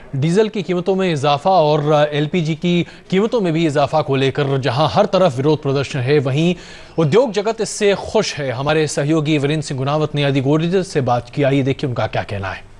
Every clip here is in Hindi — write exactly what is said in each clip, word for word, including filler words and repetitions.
डीजल की कीमतों में इजाफा और एलपीजी की कीमतों में भी इजाफा को लेकर जहां हर तरफ विरोध प्रदर्शन है, वहीं उद्योग जगत इससे खुश है। हमारे सहयोगी वीरेंद्र सिंह गुनावत ने आदि गोदरेज से बात की, आइए देखिए उनका क्या कहना है।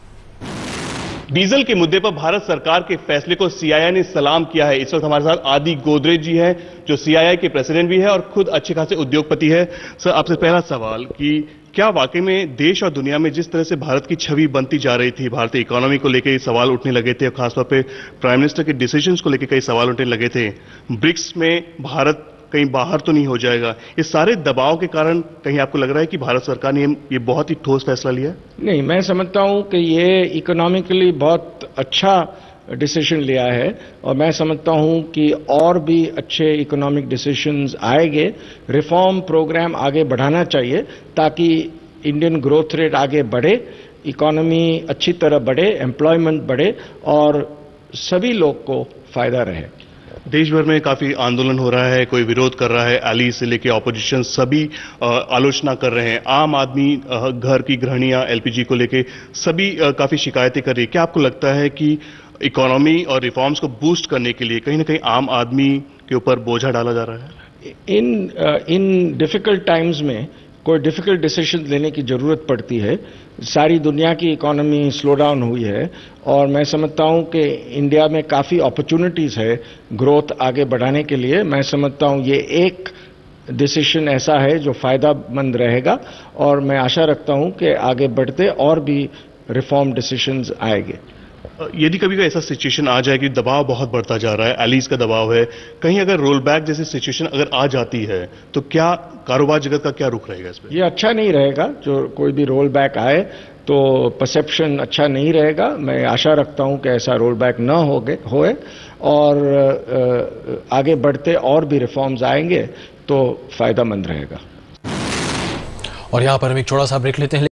डीजल के मुद्दे पर भारत सरकार के फैसले को सीआईआई ने सलाम किया है। इस वक्त हमारे साथ आदि गोदरेज जी हैं, जो सीआईआई के प्रेसिडेंट भी है और खुद अच्छे खासे उद्योगपति है। सर, आपसे पहला सवाल कि क्या वाकई में देश और दुनिया में जिस तरह से भारत की छवि बनती जा रही थी, भारतीय इकोनॉमी को लेकर सवाल उठने लगे थे और खासतौर पे प्राइम मिनिस्टर के डिसीजंस को लेकर कई सवाल उठने लगे थे, ब्रिक्स में भारत कहीं बाहर तो नहीं हो जाएगा, इस सारे दबाव के कारण कहीं आपको लग रहा है कि भारत सरकार ने ये बहुत ही ठोस फैसला लिया? नहीं, मैं समझता हूं कि ये इकोनॉमिकली बहुत अच्छा डिसीजन लिया है और मैं समझता हूं कि और भी अच्छे इकोनॉमिक डिसीजंस आएंगे। रिफॉर्म प्रोग्राम आगे बढ़ाना चाहिए ताकि इंडियन ग्रोथ रेट आगे बढ़े, इकोनॉमी अच्छी तरह बढ़े, एम्प्लॉयमेंट बढ़े और सभी लोग को फायदा रहे। देश भर में काफी आंदोलन हो रहा है, कोई विरोध कर रहा है, एली से लेकर ऑपोजिशन सभी आलोचना कर रहे हैं। आम आदमी, घर की गृहणियां एलपीजी को लेकर सभी काफी शिकायतें कर रही है। क्या आपको लगता है कि इकोनॉमी और रिफॉर्म्स को बूस्ट करने के लिए कहीं ना कहीं आम आदमी के ऊपर बोझा डाला जा रहा है? इन इन डिफिकल्ट टाइम्स में कोई डिफिकल्ट डिसीजन लेने की जरूरत पड़ती है। सारी दुनिया की इकोनॉमी स्लो डाउन हुई है और मैं समझता हूं कि इंडिया में काफ़ी अपॉर्चुनिटीज़ है ग्रोथ आगे बढ़ाने के लिए। मैं समझता हूं ये एक डिसीजन ऐसा है जो फ़ायदामंद रहेगा और मैं आशा रखता हूं कि आगे बढ़ते और भी रिफॉर्म डिसीजंस आएंगे। यदि कभी कोई ऐसा सिचुएशन आ जाए कि दबाव बहुत बढ़ता जा रहा है, एलीज का दबाव है, कहीं अगर रोल बैक जैसी सिचुएशन अगर आ जाती है, तो क्या कारोबार जगत का क्या रुख रहेगा इसमें? ये अच्छा नहीं रहेगा। जो कोई भी रोल बैक आए तो परसेप्शन अच्छा नहीं रहेगा। मैं आशा रखता हूं कि ऐसा रोल बैक न होए और आगे बढ़ते और भी रिफॉर्म्स आएंगे तो फायदामंद रहेगा। और यहां पर हम एक छोटा सा ब्रेक लेते हैं।